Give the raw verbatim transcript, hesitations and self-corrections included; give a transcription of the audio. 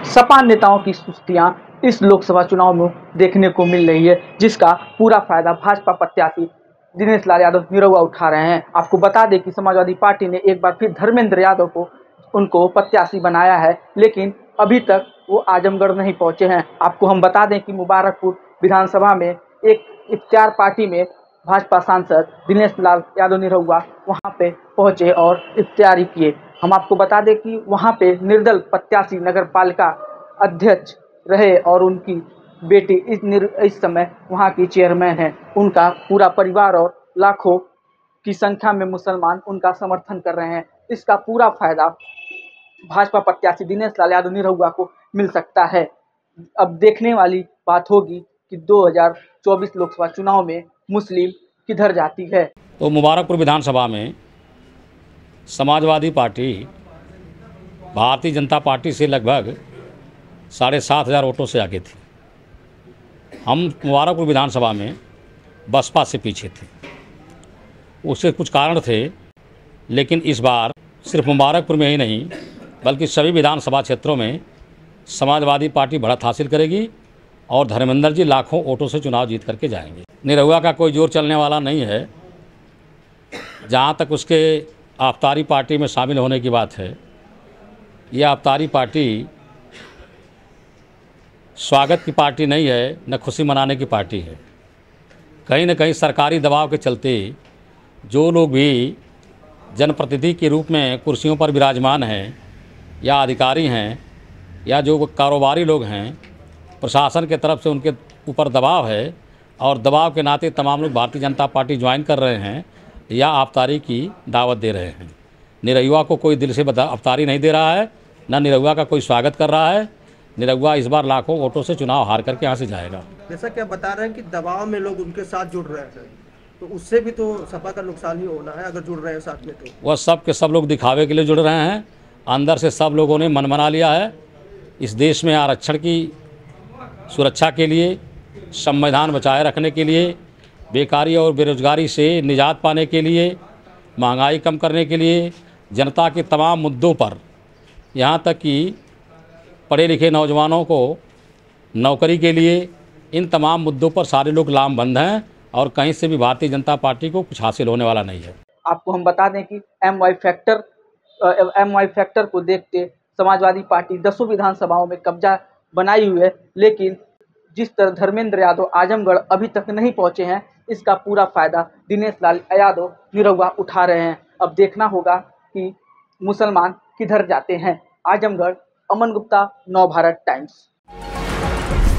सपा नेताओं की सुस्तियां इस लोकसभा चुनाव में देखने को मिल रही है, जिसका पूरा फायदा भाजपा प्रत्याशी दिनेश लाल यादव निरहुआ उठा रहे हैं। आपको बता दें कि समाजवादी पार्टी ने एक बार फिर धर्मेंद्र यादव को उनको प्रत्याशी बनाया है, लेकिन अभी तक वो आजमगढ़ नहीं पहुंचे हैं। आपको हम बता दें कि मुबारकपुर विधानसभा में एक इख्तियार पार्टी में भाजपा सांसद दिनेश लाल यादव निरहुआ वहां पे पहुंचे और इख्तियारी किए। हम आपको बता दें कि वहां पे निर्दल प्रत्याशी नगर पालिका अध्यक्ष रहे और उनकी बेटी इस निर, इस समय वहां की चेयरमैन है। उनका पूरा परिवार और लाखों की संख्या में मुसलमान उनका समर्थन कर रहे हैं। इसका पूरा फायदा भाजपा प्रत्याशी दिनेश लाल यादव निरहुआ को मिल सकता है। अब देखने वाली बात होगी कि दो हज़ार चौबीस लोकसभा चुनाव में मुस्लिम किधर जाती है। तो मुबारकपुर विधानसभा में समाजवादी पार्टी भारतीय जनता पार्टी से लगभग साढ़े सात हज़ार वोटों से आगे थी। हम मुबारकपुर विधानसभा में बसपा से पीछे थे। उसके कुछ कारण थे, लेकिन इस बार सिर्फ मुबारकपुर में ही नहीं बल्कि सभी विधानसभा क्षेत्रों में समाजवादी पार्टी बढ़त हासिल करेगी और धर्मेंद्र जी लाखों वोटों से चुनाव जीत करके जाएंगे। निरहुआ का कोई जोर चलने वाला नहीं है। जहाँ तक उसके आफतारी पार्टी में शामिल होने की बात है, यह आफतारी पार्टी स्वागत की पार्टी नहीं है, न खुशी मनाने की पार्टी है। कहीं न कहीं सरकारी दबाव के चलते जो लोग भी जनप्रतिनिधि के रूप में कुर्सियों पर विराजमान हैं या अधिकारी हैं या जो कारोबारी लोग हैं, प्रशासन के तरफ से उनके ऊपर दबाव है और दबाव के नाते तमाम लोग भारतीय जनता पार्टी ज्वाइन कर रहे हैं या आफतारी की दावत दे रहे हैं। निरहुआ को कोई दिल से बता आफतारी नहीं दे रहा है, ना निरहुआ का कोई स्वागत कर रहा है। निरहुआ इस बार लाखों वोटों से चुनाव हार करके यहाँ से जाएगा। जैसा कि आप बता रहे हैं कि दबाव में लोग उनके साथ जुड़ रहे हैं, तो उससे भी तो सपा का नुकसान ही होना है अगर जुड़ रहे हैं साथ में। तो वह सब के सब लोग दिखावे के लिए जुड़ रहे हैं। अंदर से सब लोगों ने मन बना लिया है। इस देश में आरक्षण की सुरक्षा के लिए, संविधान बचाए रखने के लिए, बेकारी और बेरोजगारी से निजात पाने के लिए, महंगाई कम करने के लिए, जनता के तमाम मुद्दों पर, यहाँ तक कि पढ़े लिखे नौजवानों को नौकरी के लिए, इन तमाम मुद्दों पर सारे लोग लामबंद हैं और कहीं से भी भारतीय जनता पार्टी को कुछ हासिल होने वाला नहीं है। आपको हम बता दें कि M Y factor M Y factor को देखते समाजवादी पार्टी दसों विधानसभाओं में कब्जा बनाई हुई है, लेकिन जिस तरह धर्मेंद्र यादव आजमगढ़ अभी तक नहीं पहुंचे हैं, इसका पूरा फायदा दिनेश लाल यादव निरहुआ उठा रहे हैं। अब देखना होगा कि मुसलमान किधर जाते हैं। आजमगढ़, अमन गुप्ता, नव भारत टाइम्स।